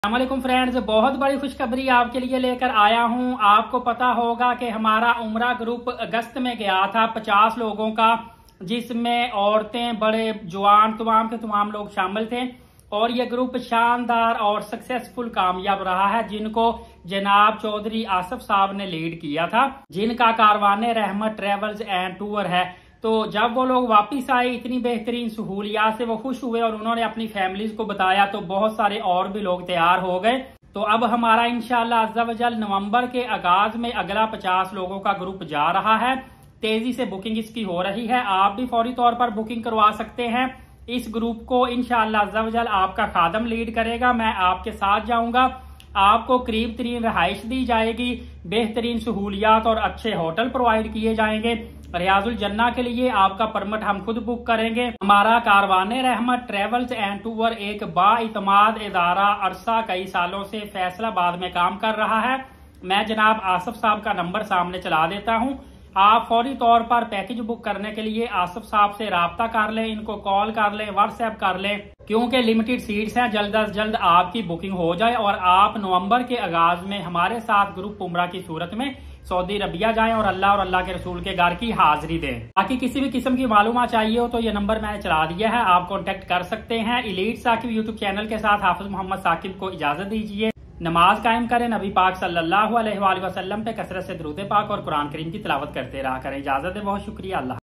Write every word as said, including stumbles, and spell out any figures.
अस्सलामुअलैकुम फ्रेंड्स, बहुत बड़ी खुशखबरी आपके लिए लेकर आया हूं। आपको पता होगा कि हमारा उम्रा ग्रुप अगस्त में गया था पचास लोगों का, जिसमें औरतें, बड़े, जवान, तमाम के तमाम लोग शामिल थे। और ये ग्रुप शानदार और सक्सेसफुल कामयाब रहा है, जिनको जनाब चौधरी आसफ साहब ने लीड किया था, जिनका कारवाने रहमत ट्रेवल्स एंड टूर है। तो जब वो लोग वापस आए इतनी बेहतरीन सहूलियात से वो खुश हुए और उन्होंने अपनी फैमिलीज को बताया, तो बहुत सारे और भी लोग तैयार हो गए। तो अब हमारा इंशाअल्लाह अज़्ज़ा वजल नवंबर के आगाज में अगला पचास लोगों का ग्रुप जा रहा है। तेजी से बुकिंग इसकी हो रही है, आप भी फौरी तौर पर बुकिंग करवा सकते हैं। इस ग्रुप को इंशाअल्लाह अज़्ज़ा वजल आपका खादम लीड करेगा, मैं आपके साथ जाऊंगा। आपको करीब तरीन रहाइश दी जाएगी, बेहतरीन सहूलियात और अच्छे होटल प्रोवाइड किए जाएंगे। रियाजुल जन्ना के लिए आपका परमिट हम खुद बुक करेंगे। हमारा कारवाने रहमत ट्रेवल्स एंड टूर एक बाइतमाद इदारा अरसा कई सालों से फैसलाबाद में काम कर रहा है। मैं जनाब आसफ साहब का नंबर सामने चला देता हूं, आप फौरी तौर पर पैकेज बुक करने के लिए आसफ साहब से राब्ता कर लें, इनको कॉल कर लें, व्हाट्सएप कर लें, क्योंकि लिमिटेड सीट्स हैं। जल्द अज जल्द आपकी बुकिंग हो जाए और आप नवंबर के आगाज में हमारे साथ ग्रुप उमरा की सूरत में सऊदी अरबिया जाएं और अल्लाह और अल्लाह के रसूल के घर की हाजिरी दें। बाकी किसी भी किस्म की मालूमात चाहिए हो तो ये नंबर मैंने चला दिया है, आप कॉन्टेक्ट कर सकते हैं। इलीट साकिब यूट्यूब चैनल के साथ हाफिज मोहम्मद साकिब को इजाजत दीजिए। नमाज कायम करें, नबी पाक सल्लल्लाहु अलैहि वसल्लम पे कसरत से दुरूद पाक और कुरान करीम की तिलावत करते रहा करें। इजाजत है, बहुत शुक्रिया। अल्लाह।